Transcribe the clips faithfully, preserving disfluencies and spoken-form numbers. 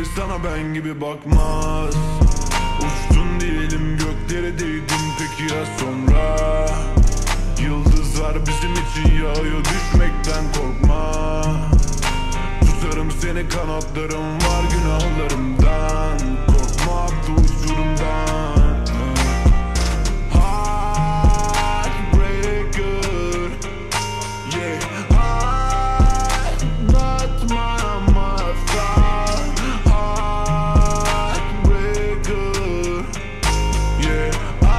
sana ben gibi bakmaz. Uçtun diyelim göklere değdin, peki ya sonra? Yıldızlar bizim için yağıyor, düşmekten korkma. Tutarım seni, kanatlarım var günahlarımdan. Korkma attı uçurumdan. Heartbreaker, yeah. Anlatmama sal. Heartbreaker, yeah.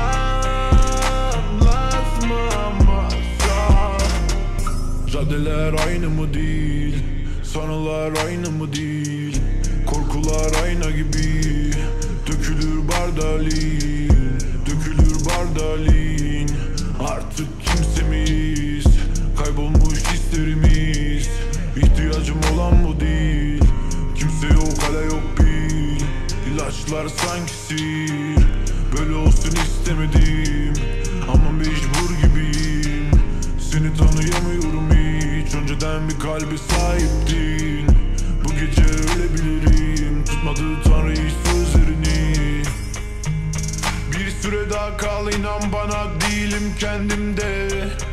Anlatmama sal. Caddeler aynı mı değil? Sanılar aynı mı değil? Korkular ayna gibi. Dökülür bardalin, dökülür bardalin. Artık kimsemiz, kaybolmuş hislerimiz. İhtiyacım olan bu değil. Kimse yok, hala yok bil. İlaçlar sanki sihir. Böyle olsun istemedim ama mecbur gibiyim. Seni tanıyamıyorum hiç. Önceden bir kalbe sahiptin. Bu gece ölebilirim. Tutmadı Tanrı hiç sözlerini. Bir süre daha kal, inan bana değilim kendimde.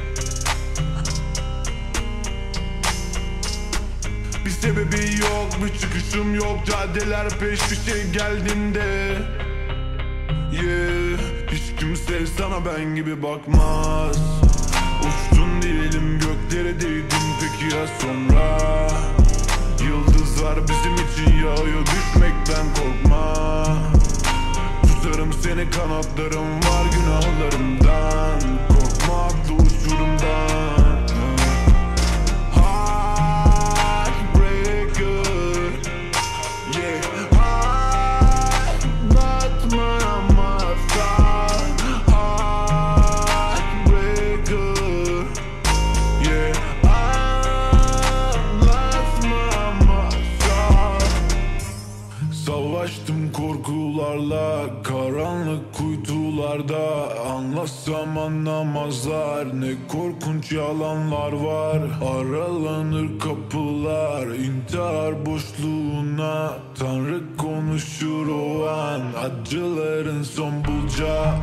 Bir sebebi yok, bir çıkışım yok. Caddeler peş peşe geldiğinde, yeah. Hiç kimse sana ben gibi bakmaz. Uçtun diyelim göklere değdin, peki ya sonra? Yıldızlar bizim için yağıyor, düşmekten korkma. Tutarım seni, kanatlarım var günahlarımdan. Korkma attı uçurumdan. Heartbreaker, yeah. Anlatmama sal. Heartbreaker, yeah. Anlatmama sal. Savaştım korkularla, karanlık kuytularda. Anlatsam anlamazlar, ne korkunç yalanlar var. Aralanır kapılar, intihar boşluğuna. Tanrı konuşur o an, acıların son bulacağı.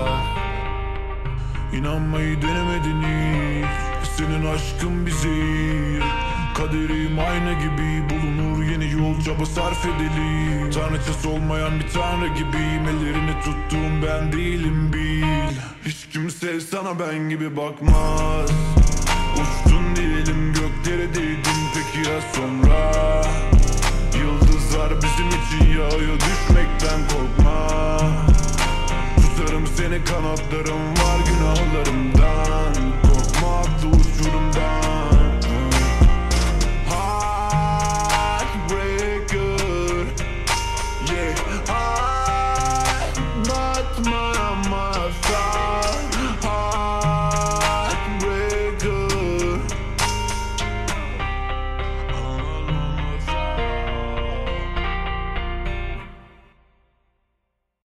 İnanmayı denemedin hiç. Senin aşkın bir zehir. Kaderim ayna gibi bulunur, yeni yol çaba sarf edelim. Tanrıçası olmayan bir tanrı gibiyim. Ellerini tuttuğum ben değilim bil. Hiç kimse sana ben gibi bakmaz. Uçtun diyelim göklere değdin, peki ya sonra? Yıldızlar bizim için yağıyor, düşmekten korkma. Tutarım seni, kanatlarım var günahlarımdan.